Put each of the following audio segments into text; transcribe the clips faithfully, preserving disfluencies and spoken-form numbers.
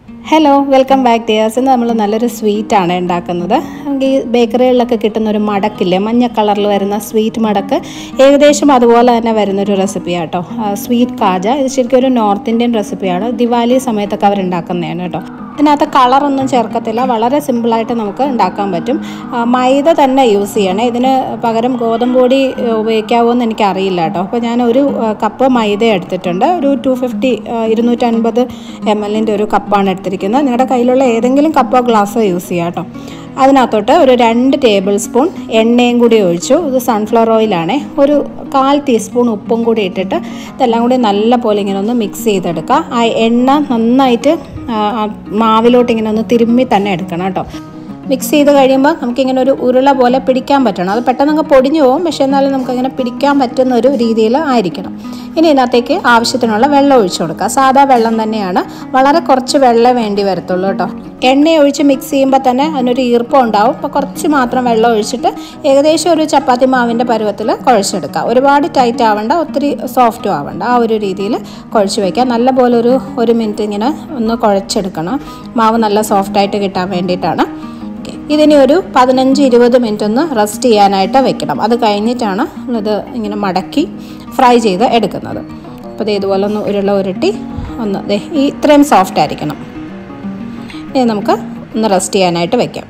Hello, welcome back dears. ഇന്ന് നമ്മൾ നല്ലൊരു സ്വീറ്റാണ് ഉണ്ടാക്കുന്നത്. നമുക്ക് ഈ ബേക്കറികളിലൊക്കെ കിട്ടുന്ന ഒരു മടക്കില്ലേ, മഞ്ഞ കളറിൽ വരുന്ന സ്വീറ്റ് മടക്ക്, ഏകദേശം അതുപോലെ തന്നെ വരുന്നൊരു റെസിപ്പിയാണ് കേട്ടോ. സ്വീറ്റ് കാജ. ഇത് ശരിക്കും ഒരു നോർത്ത് ഇന്ത്യൻ റെസിപ്പിയാണ്. ദിവാലി സമയത്തൊക്കെ അവരുണ്ടാക്കുന്നതാണ് കേട്ടോ. ഇതിനകത്ത് കളറൊന്നും ചേർക്കത്തില്ല, വളരെ സിമ്പിളായിട്ട് നമുക്ക് ഉണ്ടാക്കാൻ പറ്റും. മൈദ തന്നെ യൂസ് ചെയ്യണേ. ഇതിന് പകരം ഗോതമ്പ് പൊടി ഉപയോഗിക്കാവോ എന്ന് എനിക്കറിയില്ല കേട്ടോ. അപ്പോൾ ഞാൻ ഒരു കപ്പ് മൈദ എടുത്തിട്ടുണ്ട്. ഒരു ടു ഫിഫ്റ്റി ഇരുന്നൂറ്റൻപത് എം എല്ലിൻ്റെ ഒരു കപ്പാണ് എടുത്തിരിക്കുന്നത്. നിങ്ങളുടെ കയ്യിലുള്ള ഏതെങ്കിലും കപ്പോ ഗ്ലാസ്സോ യൂസ് ചെയ്യാം കേട്ടോ. അതിനകത്തോട്ട് ഒരു രണ്ട് ടേബിൾ സ്പൂൺ എണ്ണയും കൂടി ഒഴിച്ചു. ഇത് സൺഫ്ലവർ ഓയിലാണേ. ഒരു കാൽ ടീസ്പൂൺ ഉപ്പും കൂടി ഇട്ടിട്ട് ഇതെല്ലാം കൂടി നല്ല പോലെ ഇങ്ങനെ ഒന്ന് മിക്സ് ചെയ്തെടുക്കുക. ആ എണ്ണ നന്നായിട്ട് മാവിലോട്ട് ഇങ്ങനെ ഒന്ന് തിരുമ്മി തന്നെ എടുക്കണം കേട്ടോ. മിക്സ് ചെയ്ത് കഴിയുമ്പോൾ നമുക്കിങ്ങനെ ഒരു ഉരുള പോലെ പിടിക്കാൻ പറ്റണം. അത് പെട്ടെന്ന് അങ്ങ് പൊടിഞ്ഞു പോകും, പക്ഷേ എന്നാലും നമുക്കങ്ങനെ പിടിക്കാൻ പറ്റുന്ന ഒരു രീതിയിൽ ആയിരിക്കണം. ഇനി ഇതിനകത്തേക്ക് ആവശ്യത്തിനുള്ള വെള്ളം ഒഴിച്ചു കൊടുക്കുക. സാധാ വെള്ളം തന്നെയാണ്, വളരെ കുറച്ച് വെള്ളം വേണ്ടി വരത്തുള്ളൂ കേട്ടോ. എണ്ണ ഒഴിച്ച് മിക്സ് ചെയ്യുമ്പോൾ തന്നെ അതിനൊരു ഈർപ്പം ഉണ്ടാവും. അപ്പോൾ കുറച്ച് മാത്രം വെള്ളം ഒഴിച്ചിട്ട് ഏകദേശം ഒരു ചപ്പാത്തി മാവിൻ്റെ പരുവത്തിൽ കുഴച്ചെടുക്കുക. ഒരുപാട് ടൈറ്റ് ആവണ്ട, ഒത്തിരി സോഫ്റ്റും ആവണ്ട. ആ ഒരു രീതിയിൽ കുഴച്ച് വയ്ക്കുക. നല്ലപോലെ ഒരു ഒരു മിനിറ്റ് ഇങ്ങനെ ഒന്ന് കുഴച്ചെടുക്കണം. മാവ് നല്ല സോഫ്റ്റായിട്ട് കിട്ടാൻ വേണ്ടിയിട്ടാണ്. ഇതിനി ഒരു പതിനഞ്ച് ഇരുപത് മിനിറ്റ് ഒന്ന് റെസ്റ്റ് ചെയ്യാനായിട്ട് വെക്കണം. അത് കഴിഞ്ഞിട്ടാണ് നമ്മളിത് ഇങ്ങനെ മടക്കി ഫ്രൈ ചെയ്ത് എടുക്കുന്നത്. അപ്പോൾ ഇത് ഇതുപോലെ ഒന്ന് ഉരുള ഉരുട്ടി ഒന്ന് ദേ ഈ ഇത്രയും സോഫ്റ്റ് ആയിരിക്കണം. ഇനി നമുക്ക് ഒന്ന് റെസ്റ്റ് ചെയ്യാനായിട്ട് വെക്കാം.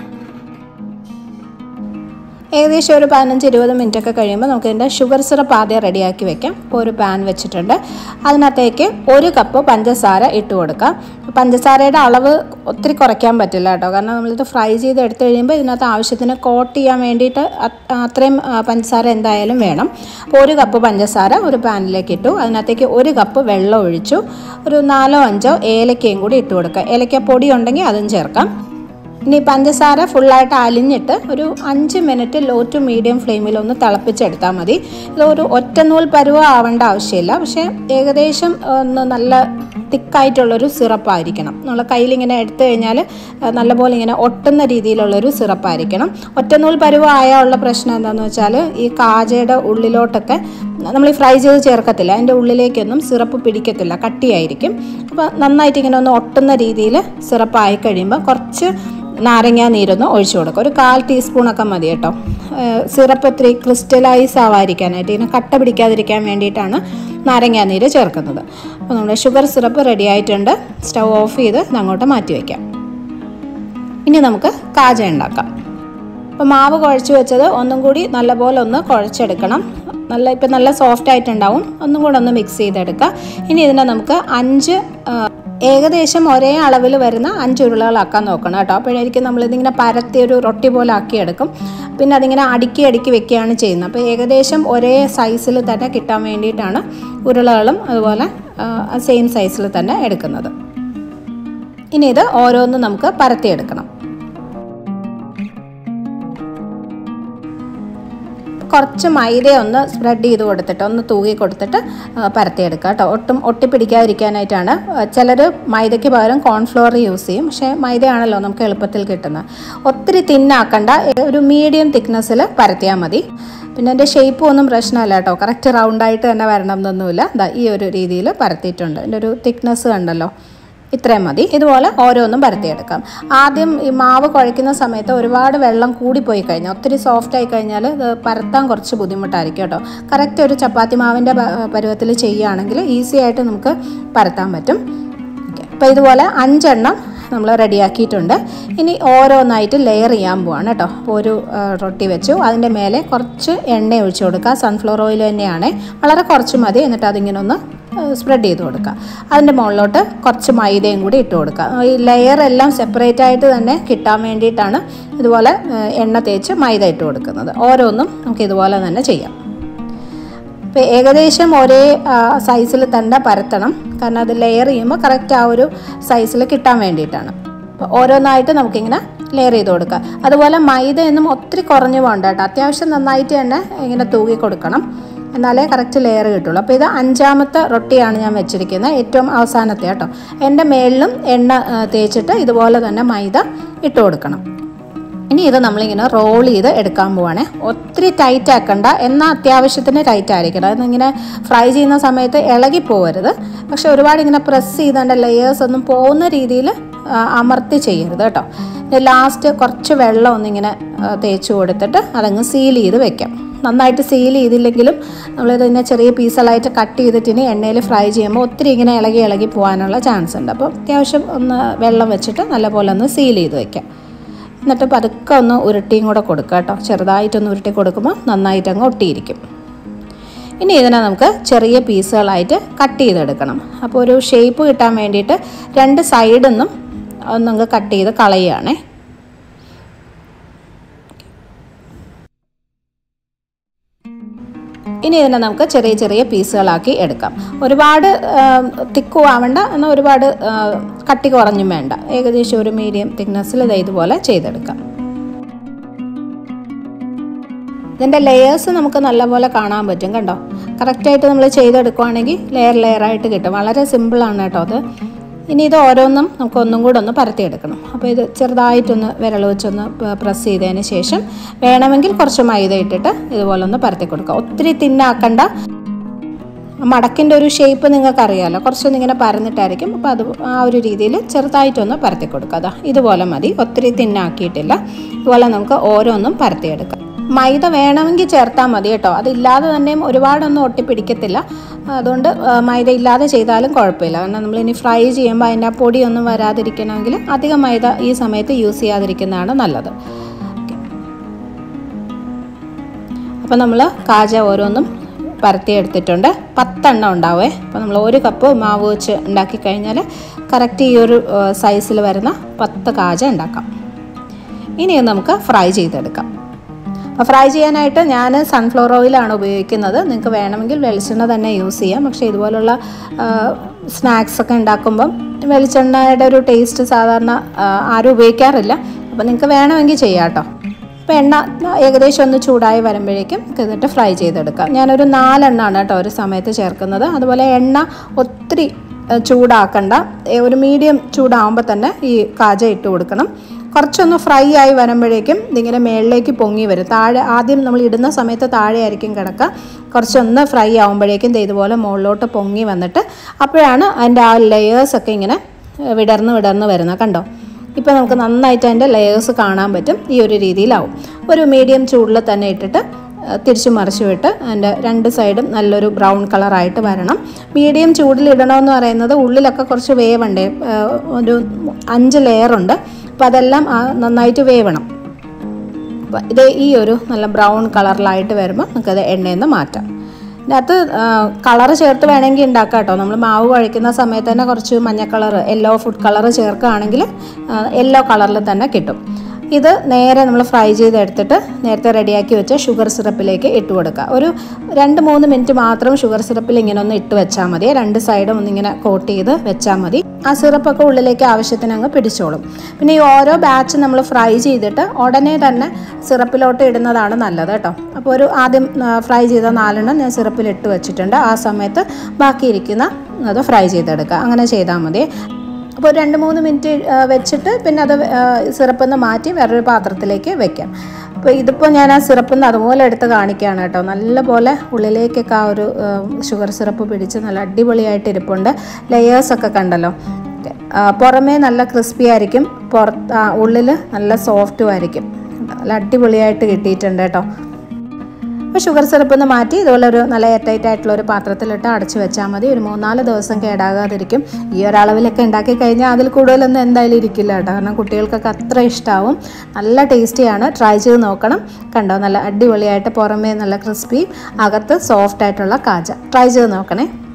ഏകദേശം ഒരു പതിനഞ്ച് ഇരുപത് മിനിറ്റൊക്കെ കഴിയുമ്പോൾ നമുക്ക് ഇതിൻ്റെ ഷുഗർ സിറപ്പ് ആദ്യം റെഡിയാക്കി വെക്കാം. ഇപ്പോൾ ഒരു പാൻ വെച്ചിട്ടുണ്ട്. അതിനകത്തേക്ക് ഒരു കപ്പ് പഞ്ചസാര ഇട്ട് കൊടുക്കാം. പഞ്ചസാരയുടെ അളവ് ഒത്തിരി കുറയ്ക്കാൻ പറ്റില്ല കേട്ടോ, കാരണം നമ്മളിത് ഫ്രൈ ചെയ്ത് എടുത്തു കഴിയുമ്പോൾ ഇതിനകത്ത് ആവശ്യത്തിന് കോട്ട് ചെയ്യാൻ വേണ്ടിയിട്ട് അത്രയും പഞ്ചസാര എന്തായാലും വേണം. അപ്പോൾ ഒരു കപ്പ് പഞ്ചസാര ഒരു പാനിലേക്ക് ഇട്ടു. അതിനകത്തേക്ക് ഒരു കപ്പ് വെള്ളം ഒഴിച്ചു. ഒരു നാലോ അഞ്ചോ ഏലക്കയും കൂടി ഇട്ട് കൊടുക്കുക. ഏലക്ക പൊടി ഉണ്ടെങ്കിൽ അതും ചേർക്കാം. ഇനി പഞ്ചസാര ഫുള്ളായിട്ട് അലിഞ്ഞിട്ട് ഒരു അഞ്ച് മിനിറ്റ് ലോ ടു മീഡിയം ഫ്ലെയിമിൽ ഒന്ന് തിളപ്പിച്ചെടുത്താൽ മതി. ഇതൊരു ഒറ്റനൂൽ പരുവം ആവേണ്ട ആവശ്യമില്ല, പക്ഷേ ഏകദേശം ഒന്ന് നല്ല തിക്കായിട്ടുള്ളൊരു സിറപ്പായിരിക്കണം. നമ്മൾ കയ്യിലിങ്ങനെ എടുത്തു കഴിഞ്ഞാൽ നല്ലപോലെ ഇങ്ങനെ ഒട്ടുന്ന രീതിയിലുള്ളൊരു സിറപ്പായിരിക്കണം. ഒറ്റനൂൽ പരുവം ആയുള്ള പ്രശ്നം എന്താണെന്ന് വെച്ചാൽ ഈ കാജയുടെ ഉള്ളിലോട്ടൊക്കെ നമ്മൾ ഈ ഫ്രൈ ചെയ്ത് ചേർക്കത്തില്ല, അതിൻ്റെ ഉള്ളിലേക്കൊന്നും സിറപ്പ് പിടിക്കത്തില്ല, കട്ടിയായിരിക്കും. അപ്പോൾ നന്നായിട്ട് ഇങ്ങനെ ഒന്ന് ഒട്ടുന്ന രീതിയിൽ സിറപ്പായി കഴിയുമ്പോൾ കുറച്ച് നാരങ്ങ നീരൊന്ന് ഒഴിച്ചു കൊടുക്കുക. ഒരു കാൽ ടീസ്പൂണൊക്കെ മതി കേട്ടോ. സിറപ്പ് ഒത്തിരി ക്രിസ്റ്റലൈസ് ആവാതിരിക്കാനായിട്ട്, ഇതിനെ കട്ട പിടിക്കാതിരിക്കാൻ വേണ്ടിയിട്ടാണ് നാരങ്ങ നീര് ചേർക്കുന്നത്. അപ്പോൾ നമ്മുടെ ഷുഗർ സിറപ്പ് റെഡി ആയിട്ടുണ്ട്. സ്റ്റൗ ഓഫ് ചെയ്ത് അങ്ങോട്ട് മാറ്റി വയ്ക്കാം. ഇനി നമുക്ക് കാജ ഉണ്ടാക്കാം. അപ്പോൾ മാവ് കുഴച്ച് വെച്ചത് ഒന്നും കൂടി നല്ലപോലെ ഒന്ന് കുഴച്ചെടുക്കണം. നല്ല ഇപ്പം നല്ല സോഫ്റ്റ് ആയിട്ടുണ്ടാവും. ഒന്നും കൂടെ ഒന്ന് മിക്സ് ചെയ്തെടുക്കുക. ഇനി ഇതിനെ നമുക്ക് അഞ്ച് ഏകദേശം ഒരേ അളവിൽ വരുന്ന അഞ്ച് ഉരുളകളാക്കാൻ നോക്കണം കേട്ടോ. അപ്പോഴായിരിക്കും നമ്മളിതിങ്ങനെ പരത്തി ഒരു റൊട്ടി പോലെ ആക്കിയെടുക്കും. പിന്നെ അതിങ്ങനെ അടുക്കി അടുക്കി വെക്കുകയാണ് ചെയ്യുന്നത്. അപ്പോൾ ഏകദേശം ഒരേ സൈസിൽ തന്നെ കിട്ടാൻ വേണ്ടിയിട്ടാണ് ഉരുളകളും അതുപോലെ സെയിം സൈസിൽ തന്നെ എടുക്കുന്നത്. ഇനി ഇത് ഓരോന്നും നമുക്ക് പരത്തിയെടുക്കണം. കുറച്ച് മൈദ ഒന്ന് സ്പ്രെഡ് ചെയ്ത് കൊടുത്തിട്ട് ഒന്ന് തൂകി കൊടുത്തിട്ട് പരത്തിയെടുക്കുക കേട്ടോ. ഒട്ടും ഒട്ടിപ്പിടിക്കാതിരിക്കാനായിട്ടാണ്. ചിലർ മൈദയ്ക്ക് പകരം കോൺഫ്ലോർ യൂസ് ചെയ്യും, പക്ഷേ മൈദയാണല്ലോ നമുക്ക് എളുപ്പത്തിൽ കിട്ടുന്നത്. ഒത്തിരി തിന്നാക്കണ്ട, ഒരു മീഡിയം തിക്നെസ്സിൽ പരത്തിയാൽ മതി. പിന്നെ എൻ്റെ ഷേപ്പും ഒന്നും പ്രശ്നമല്ല കേട്ടോ, കറക്റ്റ് റൗണ്ടായിട്ട് തന്നെ വരണം എന്നൊന്നുമില്ല. ഇതാ ഈ ഒരു രീതിയിൽ പരത്തിയിട്ടുണ്ട്. എൻ്റെ ഒരു തിക്നെസ് കണ്ടല്ലോ, ഇത്രയും മതി. ഇതുപോലെ ഓരോന്നും പരത്തിയെടുക്കാം. ആദ്യം ഈ മാവ് കുഴയ്ക്കുന്ന സമയത്ത് ഒരുപാട് വെള്ളം കൂടിപ്പോയി കഴിഞ്ഞാൽ, ഒത്തിരി സോഫ്റ്റ് ആയി കഴിഞ്ഞാൽ ഇത് പരത്താൻ കുറച്ച് ബുദ്ധിമുട്ടായിരിക്കും കേട്ടോ. കറക്റ്റ് ഒരു ചപ്പാത്തി മാവിൻ്റെ പരുവത്തിൽ ചെയ്യുകയാണെങ്കിൽ ഈസി ആയിട്ട് നമുക്ക് പരത്താൻ പറ്റും. ഓക്കെ, അപ്പോൾ ഇതുപോലെ അഞ്ചെണ്ണം നമ്മൾ റെഡിയാക്കിയിട്ടുണ്ട്. ഇനി ഓരോന്നായിട്ട് ലെയർ ചെയ്യാൻ പോവാണ് കേട്ടോ. അപ്പോൾ ഒരു റൊട്ടി വെച്ചു, അതിൻ്റെ മേലെ കുറച്ച് എണ്ണ ഒഴിച്ചു കൊടുക്കുക. സൺഫ്ലവർ ഓയിൽ തന്നെയാണ്, വളരെ കുറച്ച് മതി. എന്നിട്ട് അതിങ്ങനെ ഒന്ന് സ്പ്രെഡ് ചെയ്ത് കൊടുക്കുക. അതിൻ്റെ മുകളിലോട്ട് കുറച്ച് മൈദയും കൂടി ഇട്ട് കൊടുക്കുക. ഈ ലെയർ എല്ലാം സെപ്പറേറ്റ് ആയിട്ട് തന്നെ കിട്ടാൻ വേണ്ടിയിട്ടാണ് ഇതുപോലെ എണ്ണ തേച്ച് മൈദ ഇട്ട് കൊടുക്കുന്നത്. ഓരോന്നും നമുക്ക് ഇതുപോലെ തന്നെ ചെയ്യാം. ഇപ്പോൾ ഏകദേശം ഒരേ സൈസിൽ തന്നെ പരത്തണം, കാരണം അത് ലെയർ ചെയ്യുമ്പോൾ കറക്റ്റ് ആ ഒരു സൈസിൽ കിട്ടാൻ വേണ്ടിയിട്ടാണ്. അപ്പോൾ ഓരോന്നായിട്ട് നമുക്കിങ്ങനെ ലെയർ ചെയ്ത് കൊടുക്കുക. അതുപോലെ മൈദയൊന്നും ഒത്തിരി കുറഞ്ഞു പോകണ്ട കേട്ടോ, അത്യാവശ്യം നന്നായിട്ട് തന്നെ ഇങ്ങനെ തൂകി കൊടുക്കണം, എന്നാലേ കറക്റ്റ് ലെയർ കിട്ടുള്ളൂ. അപ്പോൾ ഇത് അഞ്ചാമത്തെ റൊട്ടിയാണ് ഞാൻ വെച്ചിരിക്കുന്നത്, ഏറ്റവും അവസാനത്തെ കേട്ടോ. എൻ്റെ മേളിലും എണ്ണ തേച്ചിട്ട് ഇതുപോലെ തന്നെ മൈദ ഇട്ട് കൊടുക്കണം. ഇനി ഇത് നമ്മളിങ്ങനെ റോൾ ചെയ്ത് എടുക്കാൻ പോവാണേ. ഒത്തിരി ടൈറ്റ് ആക്കണ്ട, എന്നാൽ അത്യാവശ്യത്തിന് ടൈറ്റ് ആയിരിക്കണം. അതിങ്ങനെ ഫ്രൈ ചെയ്യുന്ന സമയത്ത് ഇളകി പോകരുത്. പക്ഷെ ഒരുപാട് ഇങ്ങനെ പ്രസ് ചെയ്താണ്ട് ലെയേഴ്സ് ഒന്നും പോകുന്ന രീതിയിൽ അമർത്തി ചെയ്യരുത് കേട്ടോ. ലാസ്റ്റ് കുറച്ച് വെള്ളം ഒന്നിങ്ങനെ തേച്ച് കൊടുത്തിട്ട് അതങ്ങ് സീൽ ചെയ്ത് വെക്കാം. നന്നായിട്ട് സീൽ ചെയ്തില്ലെങ്കിലും നമ്മളിതിനെ ചെറിയ പീസുകളായിട്ട് കട്ട് ചെയ്തിട്ട് ഇനി എണ്ണയിൽ ഫ്രൈ ചെയ്യുമ്പോൾ ഒത്തിരി ഇങ്ങനെ ഇളകി ഇളകി പോകാനുള്ള ചാൻസ് ഉണ്ട്. അപ്പോൾ അത്യാവശ്യം ഒന്ന് വെള്ളം വെച്ചിട്ട് നല്ലപോലെ ഒന്ന് സീൽ ചെയ്ത് വെക്കാം. എന്നിട്ട് പതുക്കെ ഒന്ന് ഉരുട്ടിയും കൂടെ കൊടുക്കുക കേട്ടോ. ചെറുതായിട്ടൊന്ന് ഉരുട്ടി കൊടുക്കുമ്പോൾ നന്നായിട്ടങ്ങ് ഒട്ടിയിരിക്കും. ഇനി ഇതിനെ നമുക്ക് ചെറിയ പീസുകളായിട്ട് കട്ട് ചെയ്തെടുക്കണം. അപ്പോൾ ഒരു ഷേപ്പ് കിട്ടാൻ വേണ്ടിയിട്ട് രണ്ട് സൈഡിൽ നിന്നും ഒന്നങ്ങ് കട്ട് ചെയ്ത് കളയുകയാണേ. ഇനി ഇതിനെ നമുക്ക് ചെറിയ ചെറിയ പീസുകളാക്കി എടുക്കാം. ഒരുപാട് തിക്കും ആവണ്ട, എന്നാൽ ഒരുപാട് കട്ടി കുറഞ്ഞും വേണ്ട. ഏകദേശം ഒരു മീഡിയം തിക്നെസ്സിൽ ഇത് ഇതുപോലെ ചെയ്തെടുക്കാം. ഇതിൻ്റെ ലെയേഴ്സ് നമുക്ക് നല്ലപോലെ കാണാൻ പറ്റും കണ്ടോ. കറക്റ്റായിട്ട് നമ്മൾ ചെയ്തെടുക്കുകയാണെങ്കിൽ ലെയർ ലെയറായിട്ട് കിട്ടും. വളരെ സിമ്പിളാണ് കേട്ടോ അത്. ഇനി ഇത് ഓരോന്നും നമുക്ക് ഒന്നും കൂടെ ഒന്ന് പരത്തിയെടുക്കണം. അപ്പോൾ ഇത് ചെറുതായിട്ടൊന്ന് വിരൽ വെച്ചൊന്ന് പ്രസ് ചെയ്തതിന് ശേഷം വേണമെങ്കിൽ കുറച്ച് മൈദ ഇട്ടിട്ട് ഇതുപോലെ ഒന്ന് പരത്തി കൊടുക്കുക. ഒത്തിരി തിന്നാക്കണ്ട. മടക്കിൻ്റെ ഒരു ഷേപ്പ് നിങ്ങൾക്കറിയാമല്ലോ, കുറച്ചൊന്നും ഇങ്ങനെ പരന്നിട്ടായിരിക്കും. അപ്പോൾ അത് ആ ഒരു രീതിയിൽ ചെറുതായിട്ടൊന്ന് പരത്തി കൊടുക്കുക. അതാ ഇതുപോലെ മതി, ഒത്തിരി തിന്നാക്കിയിട്ടില്ല. ഇതുപോലെ നമുക്ക് ഓരോന്നും പരത്തിയെടുക്കാം. മൈദ വേണമെങ്കിൽ ചേർത്താൽ മതി കേട്ടോ. അതില്ലാതെ തന്നെയും ഒരുപാടൊന്നും ഒട്ടിപ്പിടിക്കത്തില്ല. അതുകൊണ്ട് മൈദ ഇല്ലാതെ ചെയ്താലും കുഴപ്പമില്ല. കാരണം നമ്മളിനി ഫ്രൈ ചെയ്യുമ്പോൾ അതിൻ്റെ ആ പൊടിയൊന്നും വരാതിരിക്കണമെങ്കിൽ അധികം മൈദ ഈ സമയത്ത് യൂസ് ചെയ്യാതിരിക്കുന്നതാണ് നല്ലത്. അപ്പോൾ നമ്മൾ കാജ ഓരോന്നും പരത്തിയെടുത്തിട്ടുണ്ട്. പത്തെണ്ണം ഉണ്ടാവേ. അപ്പോൾ നമ്മൾ ഒരു കപ്പ് മാവ് വെച്ച് ഉണ്ടാക്കി കഴിഞ്ഞാൽ കറക്റ്റ് ഈ ഒരു സൈസിൽ വരുന്ന പത്ത് കാജ ഉണ്ടാക്കാം. ഇനി നമുക്ക് ഫ്രൈ ചെയ്തെടുക്കാം. ഫ്രൈ ചെയ്യാനായിട്ട് ഞാൻ സൺഫ്ലവർ ഓയിലാണ് ഉപയോഗിക്കുന്നത്. നിങ്ങൾക്ക് വേണമെങ്കിൽ വെളിച്ചെണ്ണ തന്നെ യൂസ് ചെയ്യാം. പക്ഷേ ഇതുപോലുള്ള സ്നാക്സൊക്കെ ഉണ്ടാക്കുമ്പം വെളിച്ചെണ്ണയുടെ ഒരു ടേസ്റ്റ് സാധാരണ ആരും ഉപയോഗിക്കാറില്ല. അപ്പോൾ നിങ്ങൾക്ക് വേണമെങ്കിൽ ചെയ്യാം കേട്ടോ. അപ്പോൾ എണ്ണ ഏകദേശം ഒന്ന് ചൂടായി വരുമ്പോഴേക്കും എന്നിട്ട് ഫ്രൈ ചെയ്തെടുക്കാം. ഞാനൊരു നാലെണ്ണമാണ് കേട്ടോ ഒരു സമയത്ത് ചേർക്കുന്നത്. അതുപോലെ എണ്ണ ഒത്തിരി ചൂടാക്കണ്ട, ഒരു മീഡിയം ചൂടാകുമ്പോൾ തന്നെ ഈ കാജ ഇട്ട് കൊടുക്കണം. കുറച്ചൊന്ന് ഫ്രൈ ആയി വരുമ്പോഴേക്കും ഇതിങ്ങനെ മേളിലേക്ക് പൊങ്ങി വരും. താഴെ ആദ്യം നമ്മൾ ഇടുന്ന സമയത്ത് താഴെ ആയിരിക്കും കിടക്കുക. കുറച്ചൊന്ന് ഫ്രൈ ആകുമ്പോഴേക്കും ഇതുപോലെ മുകളിലോട്ട് പൊങ്ങി വന്നിട്ട് അപ്പോഴാണ് അതിൻ്റെ ആ ലെയേഴ്സൊക്കെ ഇങ്ങനെ വിടർന്ന് വിടർന്ന് വരുന്നത് കണ്ടോ. ഇപ്പോൾ നമുക്ക് നന്നായിട്ട് അതിൻ്റെ ലെയേഴ്സ് കാണാൻ പറ്റും. ഈ ഒരു രീതിയിലാവും. ഒരു മീഡിയം ചൂടിൽ തന്നെ ഇട്ടിട്ട് തിരിച്ചു മറിച്ചു വിട്ട് അതിൻ്റെ രണ്ട് സൈഡും നല്ലൊരു ബ്രൗൺ കളറായിട്ട് വരണം. മീഡിയം ചൂടിൽ ഇടണമെന്ന് പറയുന്നത് ഉള്ളിലൊക്കെ കുറച്ച് വേവുണ്ട്. ഒരു അഞ്ച് ലെയറുണ്ട്. അപ്പോൾ അതെല്ലാം നന്നായിട്ട് വേവണം. അപ്പോൾ ഇത് ഈ ഒരു നല്ല ബ്രൗൺ കളറിലായിട്ട് വരുമ്പോൾ നമുക്കത് എണ്ണയിൽ നിന്ന് മാറ്റാം. ഇതിനകത്ത് കളറ് ചേർത്ത് വേണമെങ്കിൽ ഉണ്ടാക്കാം കേട്ടോ. നമ്മൾ മാവ് കുഴയ്ക്കുന്ന സമയത്ത് തന്നെ കുറച്ച് മഞ്ഞ കളറ്, യെല്ലോ ഫുഡ് കളറ് ചേർക്കുകയാണെങ്കിൽ യെല്ലോ കളറിൽ തന്നെ കിട്ടും. ഇത് നേരെ നമ്മൾ ഫ്രൈ ചെയ്തെടുത്തിട്ട് നേരത്തെ റെഡിയാക്കി വെച്ച ഷുഗർ സിറപ്പിലേക്ക് ഇട്ട് കൊടുക്കുക. ഒരു രണ്ട് മൂന്ന് മിനിറ്റ് മാത്രം ഷുഗർ സിറപ്പിൽ ഇങ്ങനെ ഒന്ന് ഇട്ട് വെച്ചാൽ മതി. രണ്ട് സൈഡും ഒന്നിങ്ങനെ കോട്ട് ചെയ്ത് വെച്ചാൽ മതി. ആ സിറപ്പൊക്കെ ഉള്ളിലേക്ക് ആവശ്യത്തിന് അങ്ങ് പിടിച്ചോളും. പിന്നെ ഈ ഓരോ ബാച്ച് നമ്മൾ ഫ്രൈ ചെയ്തിട്ട് ഉടനെ തന്നെ സിറപ്പിലോട്ട് ഇടുന്നതാണ് നല്ലത് കേട്ടോ. അപ്പോൾ ഒരു ആദ്യം ഫ്രൈ ചെയ്ത നാലെണ്ണം ഞാൻ സിറപ്പിൽ ഇട്ട് വെച്ചിട്ടുണ്ട്. ആ സമയത്ത് ബാക്കിയിരിക്കുന്ന അത് ഫ്രൈ ചെയ്തെടുക്കുക. അങ്ങനെ ചെയ്താൽ മതി. അപ്പോൾ രണ്ട് മൂന്ന് മിനിറ്റ് വെച്ചിട്ട് പിന്നെ അത് സിറപ്പിൽ നിന്ന് മാറ്റി വേറൊരു പാത്രത്തിലേക്ക് വെക്കാം. അപ്പോൾ ഇതിപ്പോൾ ഞാൻ ആ സിറപ്പിൽ നിന്ന് അതുപോലെ എടുത്ത് കാണിക്കുകയാണ് കേട്ടോ. നല്ലപോലെ ഉള്ളിലേക്കൊക്കെ ആ ഒരു ഷുഗർ സിറപ്പ് പിടിച്ച് നല്ല അടിപൊളിയായിട്ട് ഇരിപ്പുണ്ട്. ലെയേഴ്സൊക്കെ കണ്ടല്ലോ. പുറമേ നല്ല ക്രിസ്പി ആയിരിക്കും, പുറത്ത് ഉള്ളിൽ നല്ല സോഫ്റ്റും ആയിരിക്കും. നല്ല അടിപൊളിയായിട്ട് കിട്ടിയിട്ടുണ്ട് കേട്ടോ. അപ്പോൾ ഷുഗർ സിറപ്പിൽ നിന്ന് മാറ്റി ഇതുപോലെ ഒരു നല്ല എയർ ടൈറ്റ് ആയിട്ടുള്ള ഒരു പാത്രത്തിലിട്ട് അടച്ചു വെച്ചാൽ മതി. ഒരു മൂന്നാല് ദിവസം കേടാകാതിരിക്കും. ഈ ഒരളവിലൊക്കെ ഉണ്ടാക്കി കഴിഞ്ഞാൽ അതിൽ കൂടുതലൊന്നും എന്തായാലും ഇരിക്കില്ല കേട്ടോ. കാരണം കുട്ടികൾക്കൊക്കെ അത്ര ഇഷ്ടമാവും. നല്ല ടേസ്റ്റിയാണ്. ട്രൈ ചെയ്ത് നോക്കണം. കണ്ടോ, നല്ല അടിപൊളിയായിട്ട് പുറമേ നല്ല ക്രിസ്പി, അകത്ത് സോഫ്റ്റ് ആയിട്ടുള്ള കാജ. ട്രൈ ചെയ്ത് നോക്കണേ.